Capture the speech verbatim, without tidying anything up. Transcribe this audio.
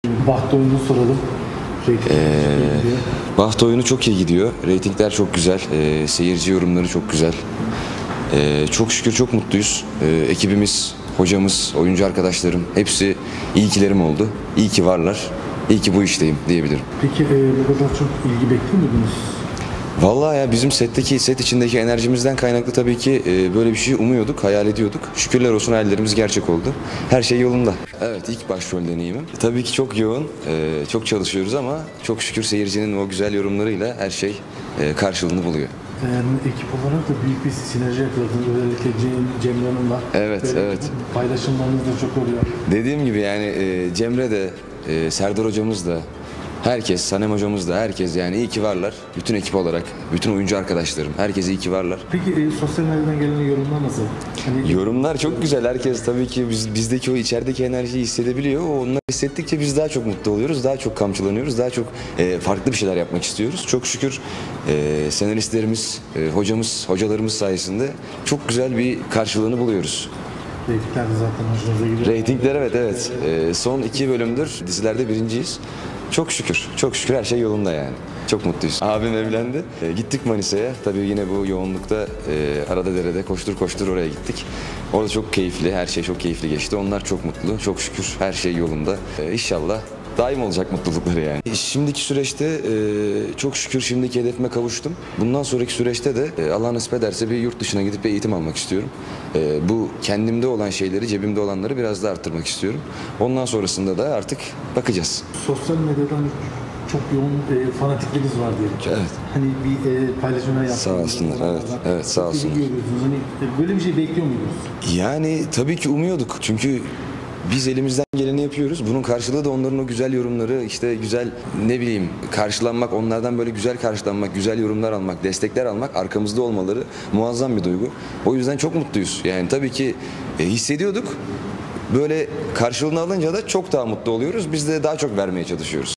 Baht oyunu soralım. Ee, Baht oyunu çok iyi gidiyor. Reytingler çok güzel. Ee, seyirci yorumları çok güzel. Ee, çok şükür çok mutluyuz. Ee, ekibimiz, hocamız, oyuncu arkadaşlarım hepsi iyi kilerim oldu. İyi ki varlar. İyi ki bu işteyim diyebilirim. Peki e, bu kadar çok ilgi bekliyor muydunuz? Vallahi ya bizim setteki, set içindeki enerjimizden kaynaklı tabii ki e, böyle bir şey umuyorduk, hayal ediyorduk. Şükürler olsun hayallerimiz gerçek oldu. Her şey yolunda. Evet, ilk başrol deneyimim. Tabii ki çok yoğun, e, çok çalışıyoruz ama çok şükür seyircinin o güzel yorumlarıyla her şey e, karşılığını buluyor. Yani ekip olarak da büyük bir sinerji yakaladınız. Özellikle Cem, Cemre Hanım'la. Evet, Böyle evet. Paylaşımlarınız da çok oluyor. Dediğim gibi yani e, Cemre de, e, Serdar hocamız da, herkes, Sanem hocamız da, herkes yani iyi ki varlar. Bütün ekip olarak, bütün oyuncu arkadaşlarım, herkes iyi ki varlar. Peki e, sosyal medyadan gelen yorumlar nasıl? Hani Yorumlar çok güzel. Herkes tabii ki biz, bizdeki o içerideki enerjiyi hissedebiliyor. Onları hissettikçe biz daha çok mutlu oluyoruz. Daha çok kamçılanıyoruz. Daha çok e, farklı bir şeyler yapmak istiyoruz. Çok şükür e, senaristlerimiz, e, hocamız, hocalarımız sayesinde çok güzel bir karşılığını buluyoruz. reytingler de zaten hoşunuza gidiyor. Reytingler evet evet. E, son iki bölümdür dizilerde birinciyiz. Çok şükür. Çok şükür her şey yolunda yani. Çok mutluyuz. Abim evlendi. E, gittik Manisa'ya. Tabii yine bu yoğunlukta e, arada derede koştur koştur oraya gittik. Orada çok keyifli. Her şey çok keyifli geçti. Onlar çok mutlu. Çok şükür her şey yolunda. E, İnşallah daim olacak mutlulukları yani. E, Şimdiki süreçte e, çok şükür şimdiki hedefime kavuştum. Bundan sonraki süreçte de e, Allah nasip ederse bir yurt dışına gidip bir eğitim almak istiyorum. E, bu kendimde olan şeyleri, cebimde olanları biraz da arttırmak istiyorum. Ondan sonrasında da artık bakacağız. Sosyal medyadan çok yoğun e, fanatikleriniz var diyelim. Evet. Hani bir e, paylaşımlar yaptınız. Sağ olsunlar, evet, evet, sağ Çok ilgi olsunlar. görüyorsunuz. Hani e, böyle bir şey bekliyor muydunuz? Yani tabii ki umuyorduk. Çünkü biz elimizden geleni yapıyoruz. Bunun karşılığı da onların o güzel yorumları, işte güzel ne bileyim karşılanmak, onlardan böyle güzel karşılanmak, güzel yorumlar almak, destekler almak, arkamızda olmaları muazzam bir duygu. O yüzden çok mutluyuz. Yani tabii ki e, hissediyorduk. Böyle karşılığını alınca da çok daha mutlu oluyoruz. Biz de daha çok vermeye çalışıyoruz.